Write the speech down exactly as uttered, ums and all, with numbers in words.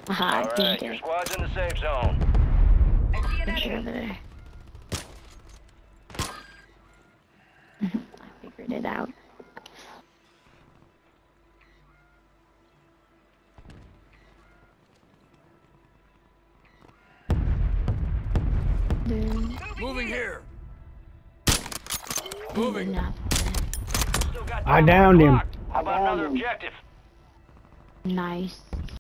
Aha, All dang right, your it. squad's in the safe zone. Picture over there. I figured it out. Dude. Moving here. Moving. Still got I downed him. How about another objective? Nice.